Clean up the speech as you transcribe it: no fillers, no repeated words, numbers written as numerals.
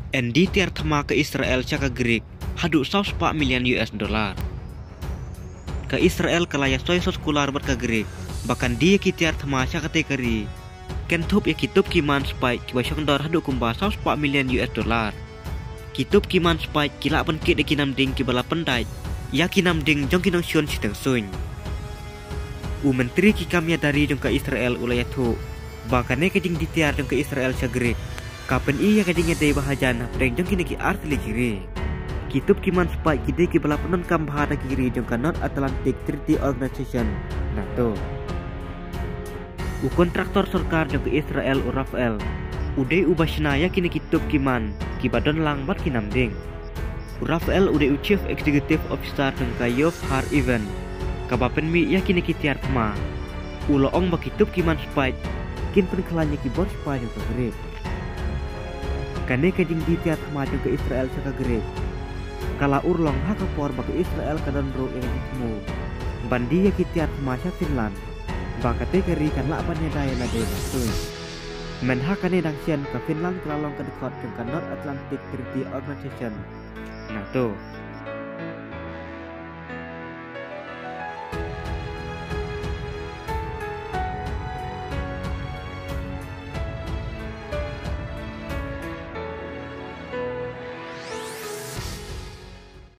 Endi tiar thama ke Israel caka Greek hadu 104 miliar US dollar. Ke Israel kalaya soy sos kular ber ke Greek bahkan dia ki tiar thama caka te keri. Kentup ya kitup kiman spike ki basong dor hadu kumba 104 miliar US dollar. Kitup kiman spike kila pen ki de kinam ding ki bala pendai ya kinam ding jong kinong sion siteng suin. Menteri ki kamya dari jong ke Israel ulaya thu bahkan ne keding ditiar jong ke Israel ca Greek. Kapan ia kadingnya day bahajan preng jong kini ki artili kiri. Kitup kiman spike kide ki bala penon kam bahada kiri jong ka North Atlantic Treaty Organization NATO. Kontraktor sarkar jong ke Israel Rafael uday ubashna ya kini kitup kiman ki badon langbat kinam ding. Rafael uday chief executive officer jong ka Yof Har event kabapen mi ya kini ki tiar thma. Ulo ong bakitup kiman spike kin pen kelanya ki bor spike jong ka Greek. Kane kading ditiat maju ke Israel saka Greek. Kala urlong haka por bak Israel kadon ro yang ditemu. Bandi ya kitiat masya Finland. Bakate keri kan la bannya daya na de tuh. Men hakane dang sian ke Finland kelalong ke dekot ke North Atlantic Treaty Organization. Nah tuh.